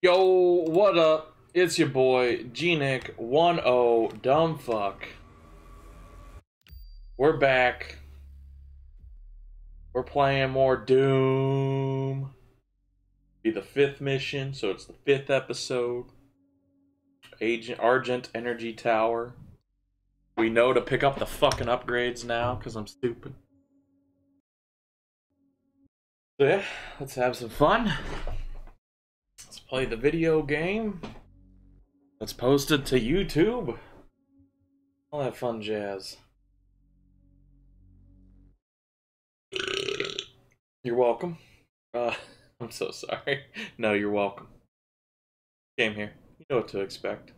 Yo, what up? It's your boy, GNick10, Dumbfuck. We're back. We're playing more Doom. Be the 5th mission, so it's the 5th episode. Agent Argent Energy Tower. We know to pick up the fucking upgrades now, because I'm stupid. So yeah, let's have some fun. Let's play the video game. Let's post it to YouTube. All that fun jazz. You're welcome. I'm so sorry. No, you're welcome. Came here. You know what to expect.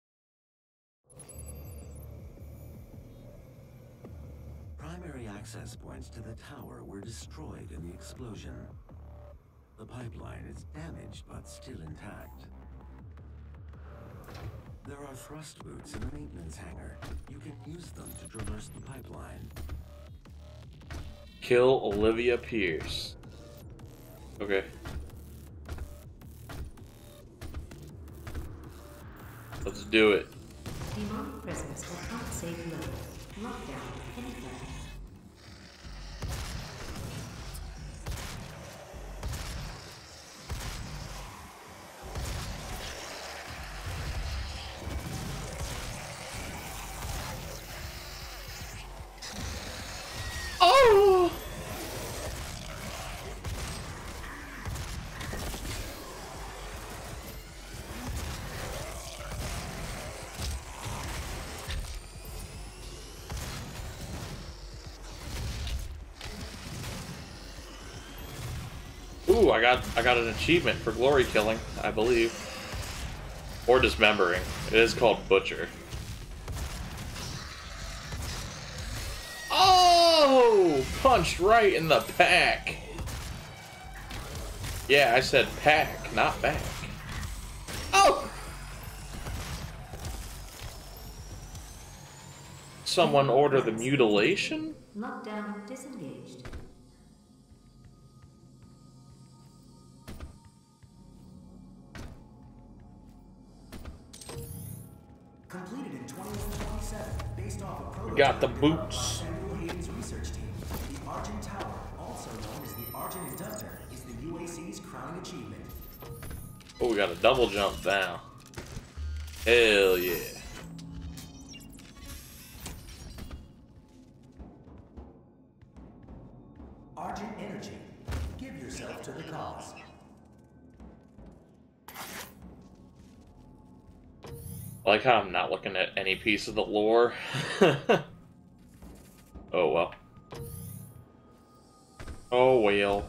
Primary access points to the tower were destroyed in the explosion. The pipeline is damaged but still intact. There are thrust boots in the maintenance hangar. You can use them to traverse the pipeline. Kill Olivia Pierce. Okay. Let's do it. Demonic presence will not save load. Lockdown anything. Oh! Ooh, I got an achievement for glory killing, I believe. Or dismembering. It is called Butcher. Oh! Punched right in the pack. Yeah, I said pack, not back. Oh! Someone order the mutilation? Lockdown disengaged. Completed in 2027, based off a prototype. We got the boots. Samuel Hayden's research team. The Argent Tower, also known as the Argent Inductor, is the UAC's crowning achievement. Oh, we got a double jump now. Hell yeah. Argent Energy. Give yourself to the cause. I like how I'm not looking at any piece of the lore. Oh well. Oh well.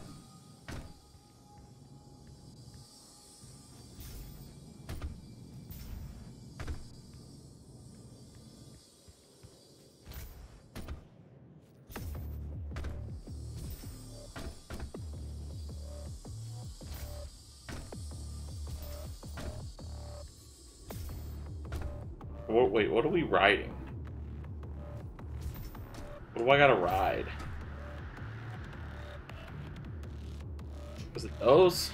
Wait, what are we riding? What do I gotta ride? Is it those?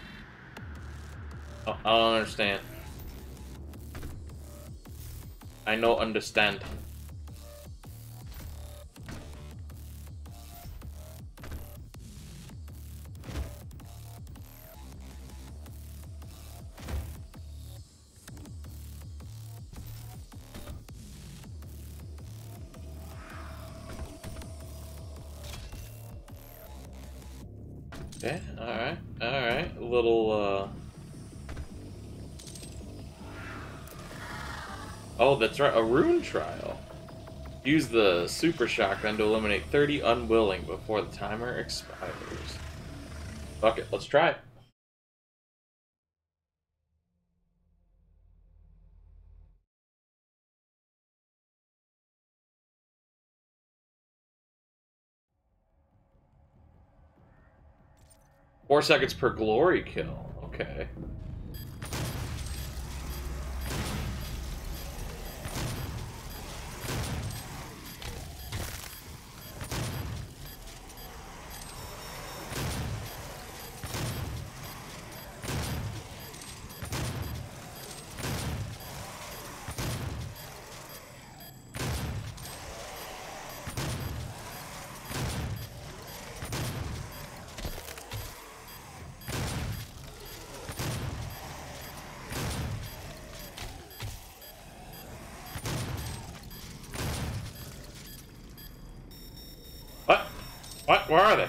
Oh, I don't understand. I no understand. Okay, alright. A little, Oh, that's right, a rune trial. Use the super shotgun to eliminate 30 unwilling before the timer expires. Fuck it, let's try it. Four seconds per glory kill. Okay. What? Where are they?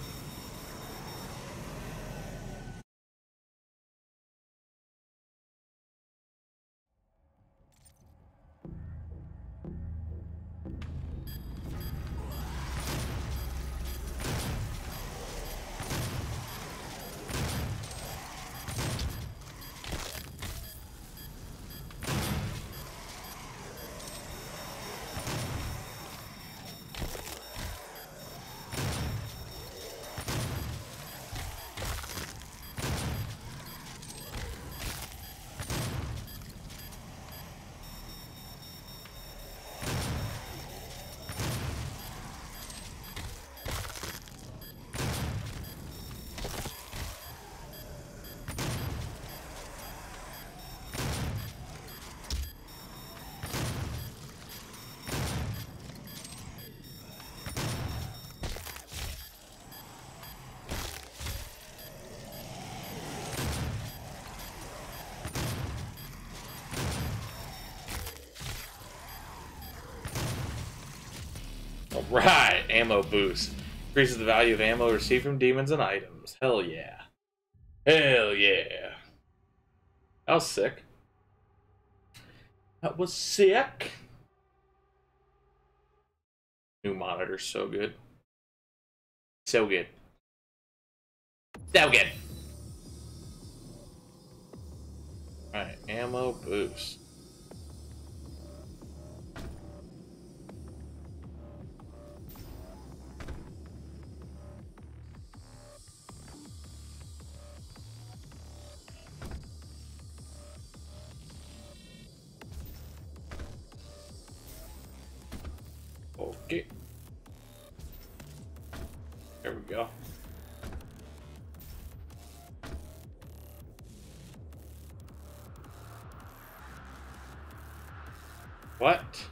Right, ammo boost. Increases the value of ammo received from demons and items. Hell yeah. Hell yeah. That was sick. That was sick. New monitor's so good. So good. So good. Alright, ammo boost. Okay. There we go. What?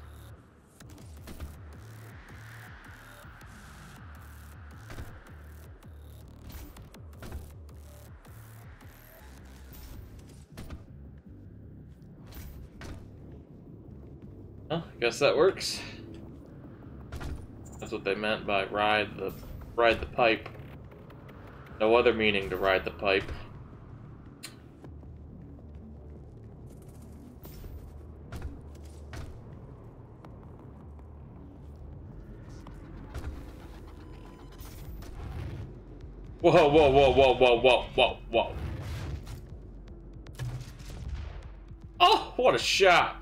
Huh, guess that works. That's what they meant by ride the pipe. No other meaning to ride the pipe. Whoa, whoa, whoa, whoa, whoa, whoa, whoa, whoa. Oh, what a shot.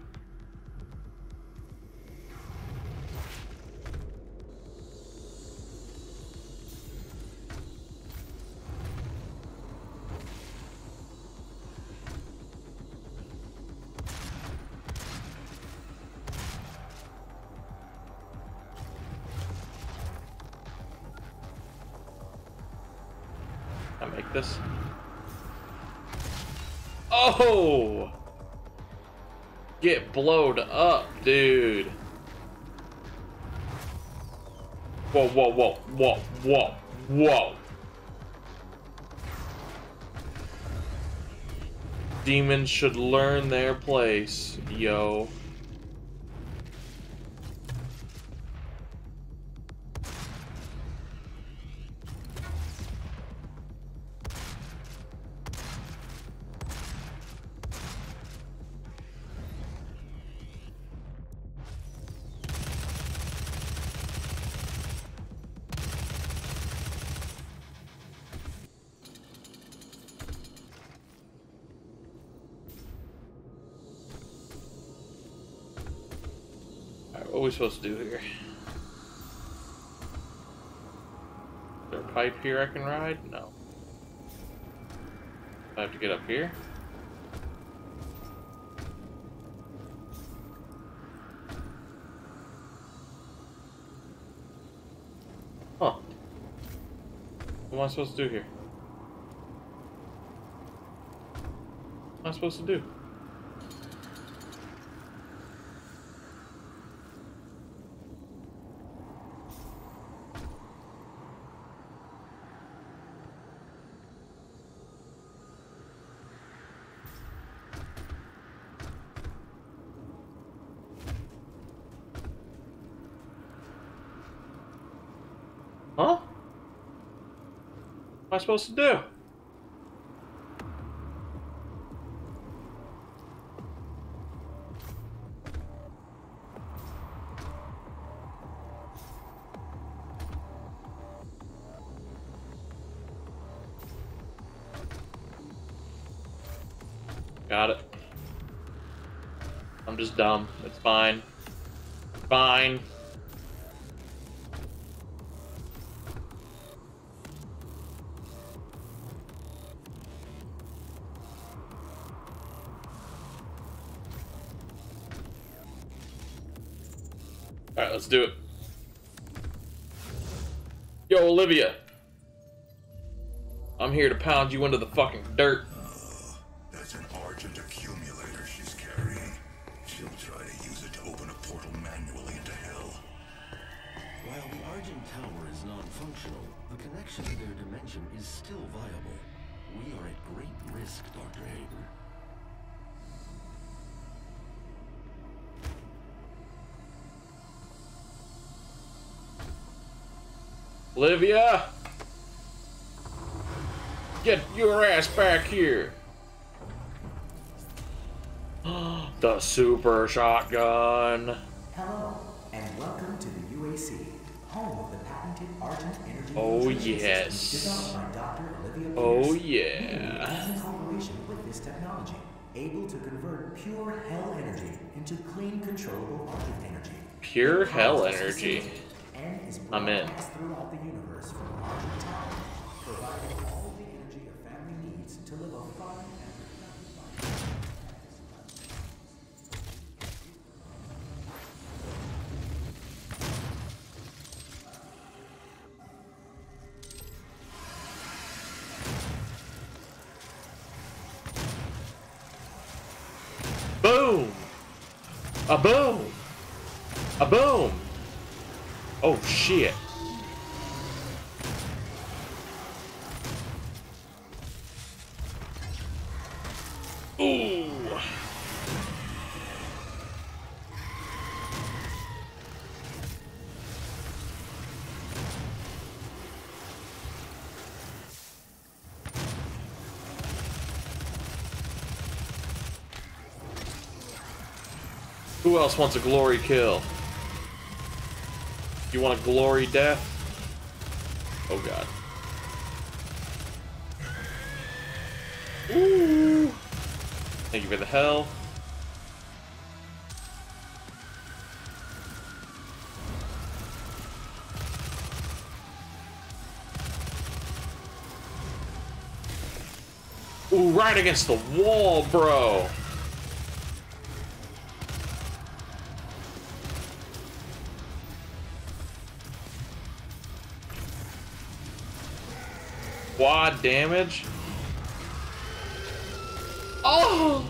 I make this. Oh! Get blowed up, dude. Whoa, whoa, whoa, whoa, whoa, whoa. Demons should learn their place, yo. Alright, what are we supposed to do here? Is there a pipe here I can ride? No. I have to get up here? Huh. What am I supposed to do here? What am I supposed to do? Huh? I supposed to do? Got it. I'm just dumb. It's fine. Fine. Alright, let's do it. Yo, Olivia. I'm here to pound you into the fucking dirt. That's an Argent accumulator she's carrying. She'll try to use it to open a portal manually into hell. While the Argent Tower is non-functional, the connection to their dimension is still viable. We are at great risk, Dr. Hayden. Olivia! Get your ass back here! The super shotgun! Hello, and welcome to the UAC, home of the patented Argent Energy Oh, Filtration yes. System developed by Dr. Olivia Oh, Pierce. yeah. We are in cooperation with this technology, able to convert pure hell energy into clean, controllable Argent energy. Pure It hell powers the energy. system and is I'm in. broadcast throughout the universe from Argent Tower, providing all the energy a family needs to live a fun and productive life. Boom! A boom! A boom! Oh shit. Ooh! Who else wants a glory kill? You want a glory death? Oh god. Ooh! Thank you for the hell. Ooh, right against the wall, bro. Quad damage. Oh!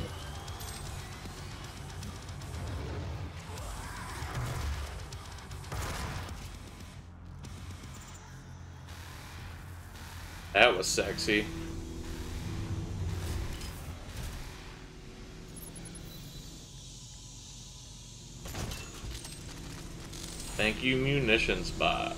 That was sexy. Thank you, munitions box.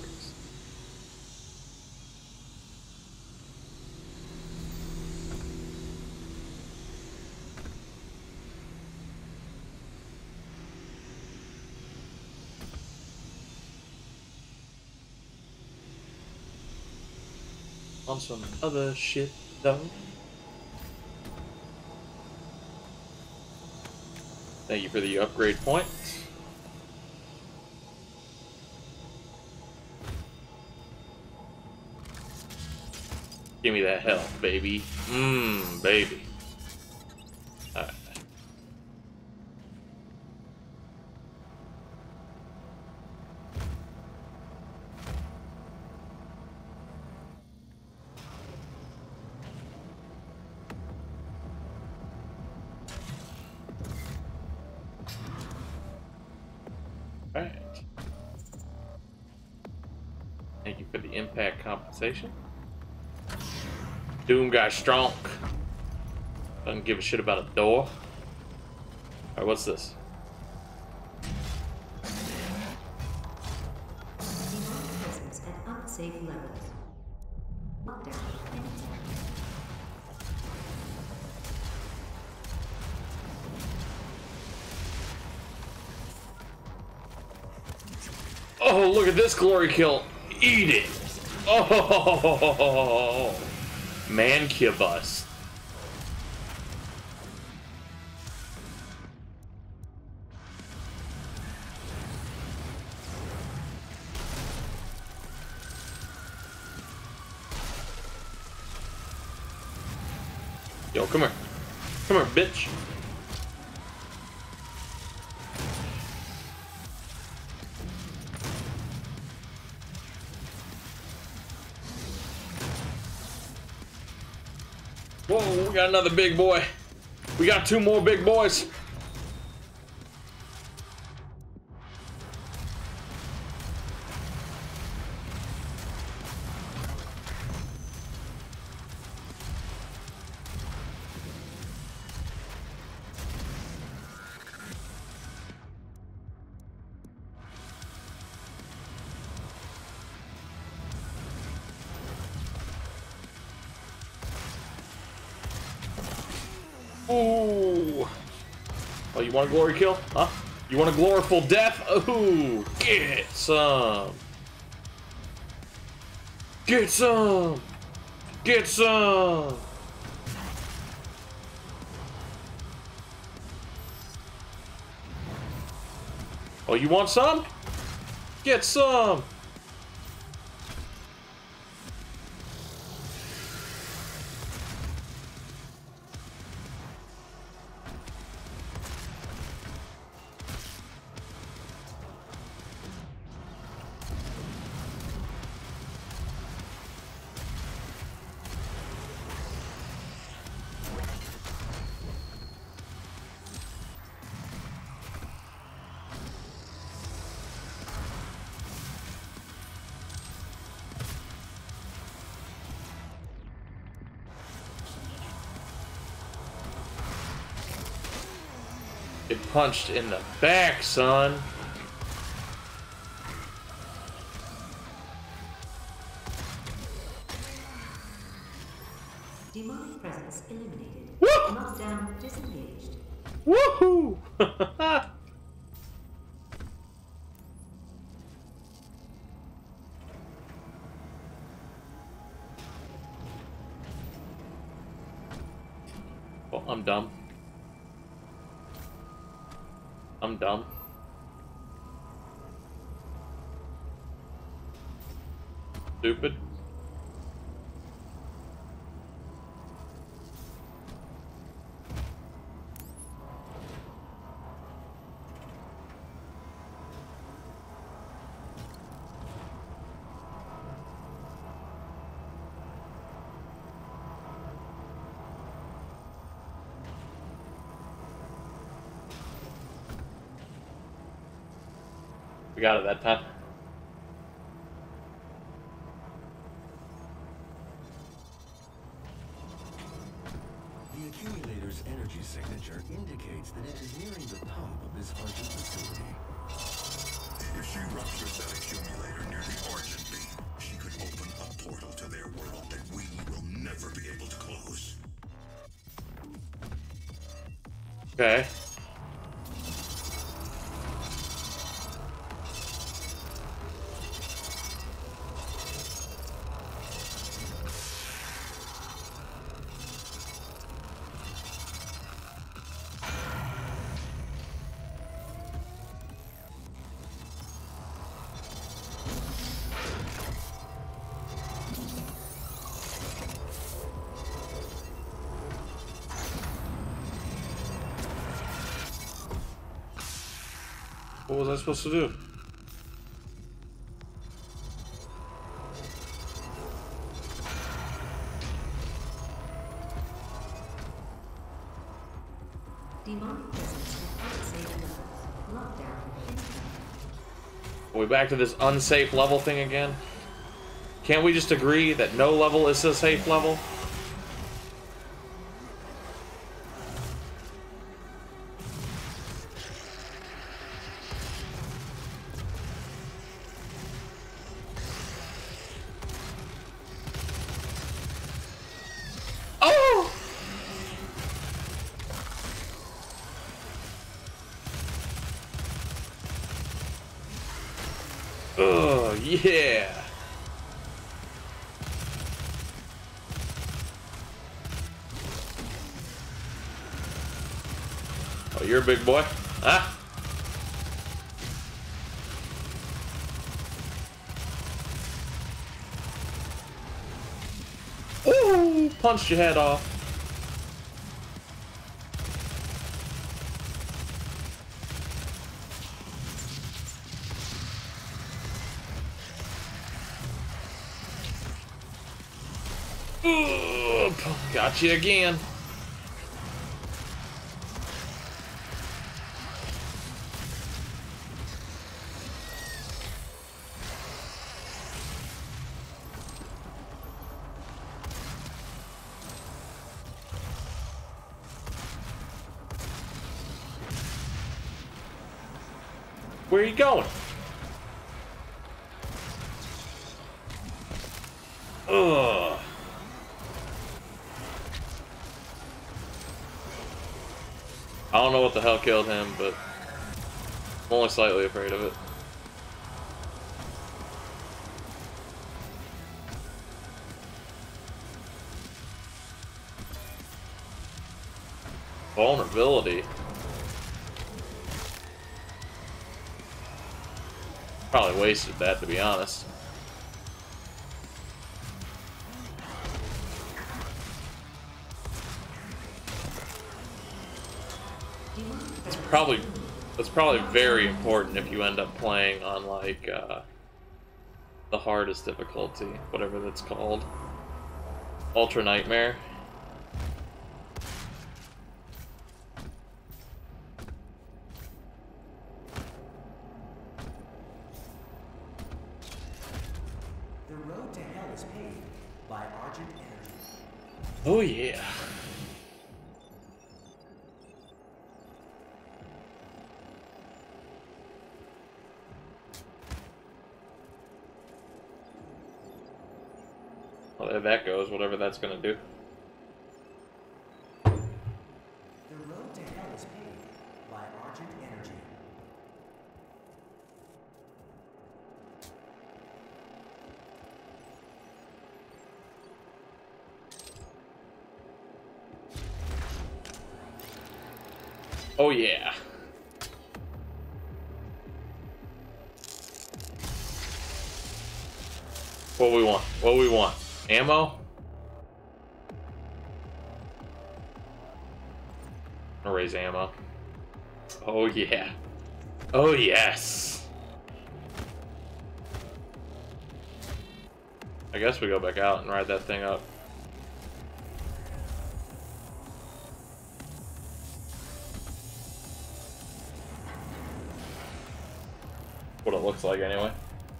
On some other shit, though. Thank you for the upgrade points. Give me that health, baby. Baby. Alright. Alright. Thank you for the impact compensation. Doom guy strong. Doesn't give a shit about a door. Alright, what's this? Demonic presence at unsafe levels. Lockdown. Oh, look at this glory kill. Eat it. Oh, Mancubus. Yo, come here. Come here, bitch. Whoa, we got another big boy. We got 2 more big boys. Ooh. Oh, you want a glory kill? Huh? You want a gloriful death? Ooh. Get some. Get some. Get some. Oh, you want some? Get some. Get punched in the back, son. Demonic presence eliminated. Woo! Knockdown disengaged. Woohoo! Well, I'm dumb. I'm dumb. Stupid. We got it that time. The accumulator's energy signature indicates that it is nearing the top of this Argent facility. If she ruptures that accumulator near the Argent beam, she could open a portal to their world that we will never be able to close. Okay. What was I supposed to do? Demonic presence at unsafe levels. Lockdown. Are we back to this unsafe level thing again? Can't we just agree that no level is a safe level? Oh! Oh, yeah. Oh, you're a big boy. Ah. Ooh, punched your head off. Ooh, got you again. Where are you going? Ugh. I don't know what the hell killed him, but I'm only slightly afraid of it. Vulnerability. Probably wasted that, to be honest. That's probably very important if you end up playing on like the hardest difficulty, whatever that's called. Ultra Nightmare. The road to hell is paved by Argent Energy. Oh yeah. Well, there that goes, whatever that's gonna do. The road to hell is paved by Argent Energy. Oh yeah. What we want? What we want? Ammo? I'll raise ammo. Oh yeah. Oh yes. I guess we go back out and ride that thing up. What it looks like anyway.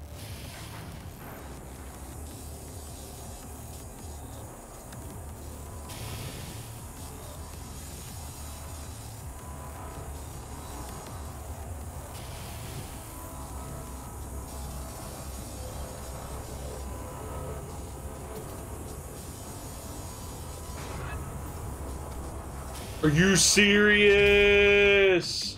Are you serious?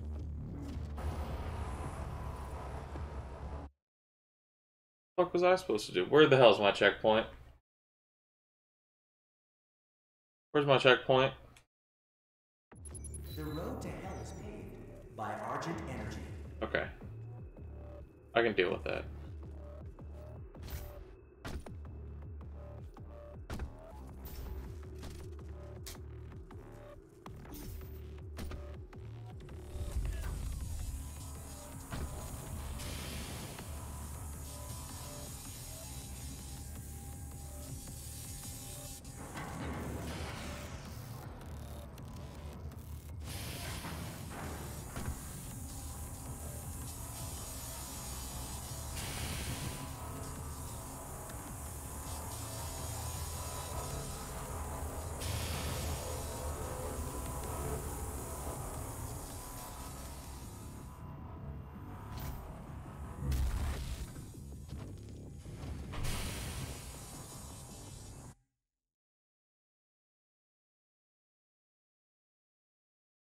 What the fuck was I supposed to do? Where the hell's my checkpoint? Where's my checkpoint? The road to hell is paved by Argent Energy. Okay. I can deal with that.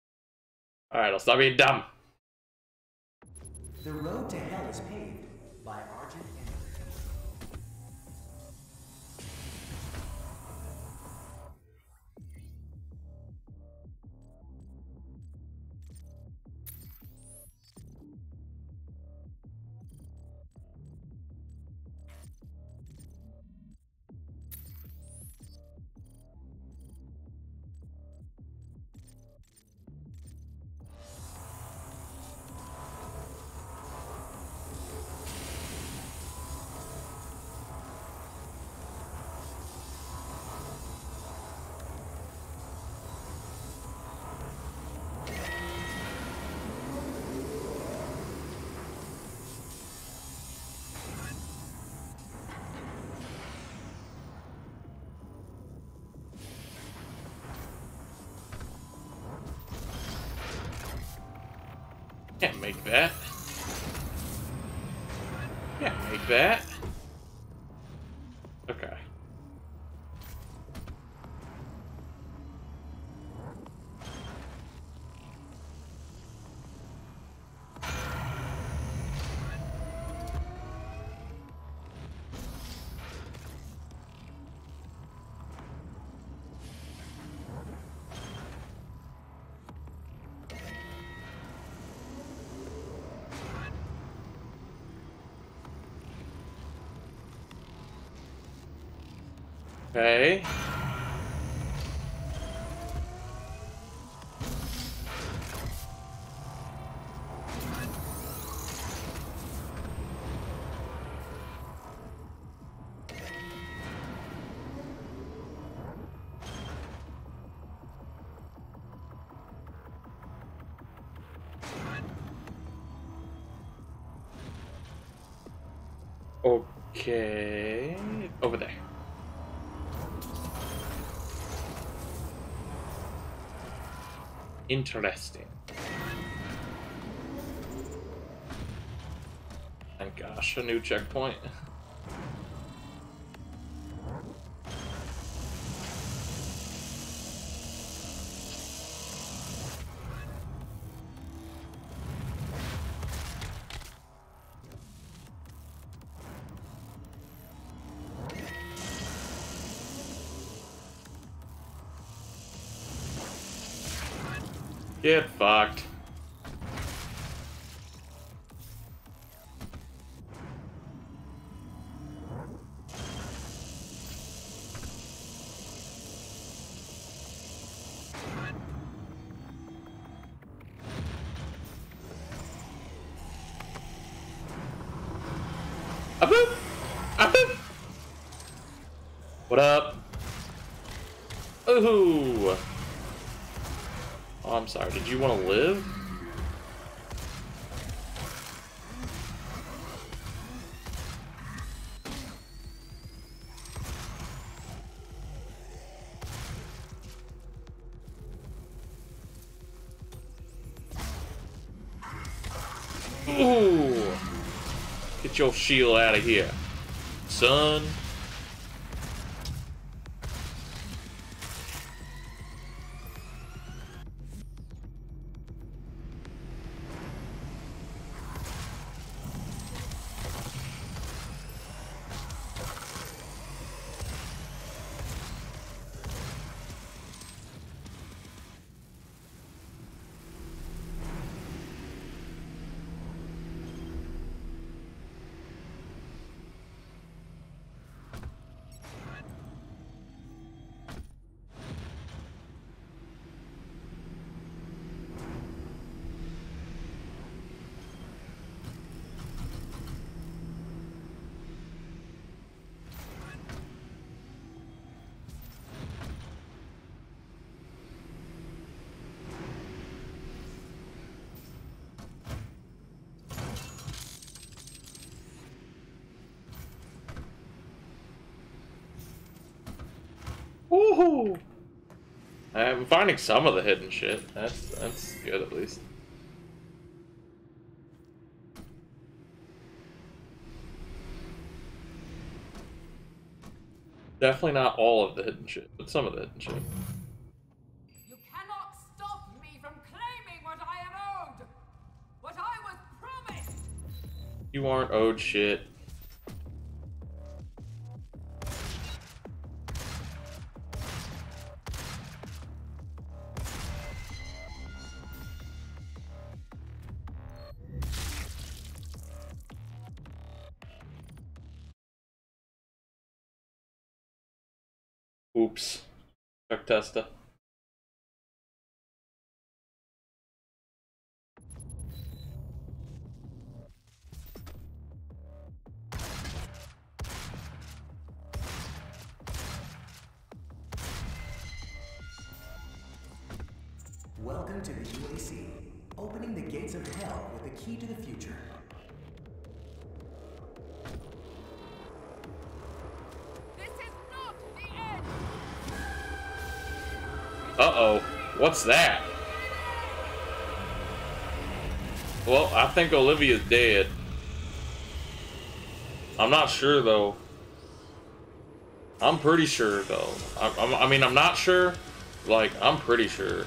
Alright, I'll stop being dumb. The road to hell is paved by Can't make that. Can't make that. Okay. Okay. Okay. Over there. Interesting. Thank gosh, a new checkpoint. Get fucked. Aboop! Aboop! What up? Ooh! Oh, I'm sorry. Did you want to live? Ooh! Get your shield out of here, son. Woohoo! I'm finding some of the hidden shit. That's good at least. Definitely not all of the hidden shit, but some of the hidden shit. You cannot stop me from claiming what I am owed! What I was promised! You aren't owed shit. Oops. Chuck Testa. Welcome to the UAC, opening the gates of hell with the key to the future. This is not the end! Uh-oh. What's that? Well, I think Olivia's dead. I'm not sure though. I'm pretty sure though. I mean, I'm not sure. Like, I'm pretty sure.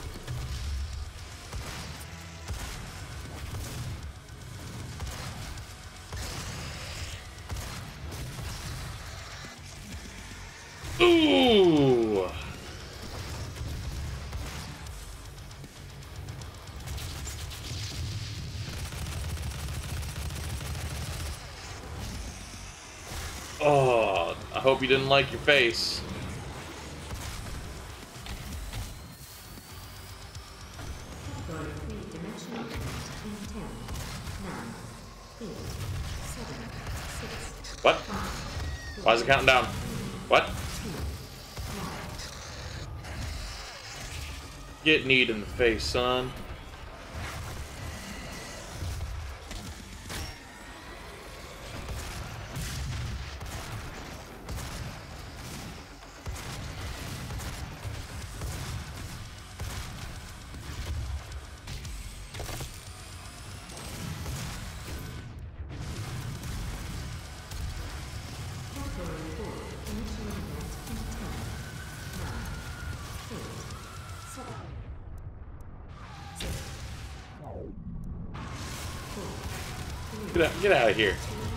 Ooh. Oh, I hope you didn't like your face. Category 3-dimensional event in 10, 9, 8, 7, 6, What? 5, Why is it counting down? What? 2, 1. Get kneed in the face, son. Category 4-dimensional event in 10, 9, 8, 7, 6, 4, 3, Get out of here.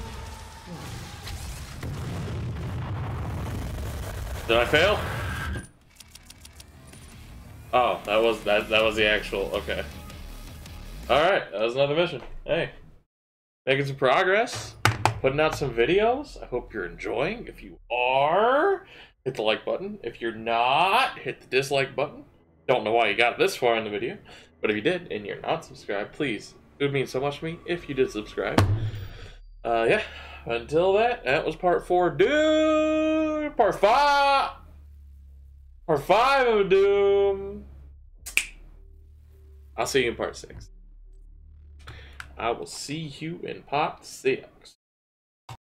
2, 1. Did I fail? Oh, that was the actual, okay. Alright, that was another mission. Hey. Making some progress. Putting out some videos. I hope you're enjoying. If you are, hit the like button. If you're not, hit the dislike button. Don't know why you got this far in the video, but if you did and you're not subscribed, please. It would mean so much to me if you did subscribe. Yeah. Until that was part 4. Doom! Part 5! Part 5 of Doom! I'll see you in part 6. I will see you in part 6.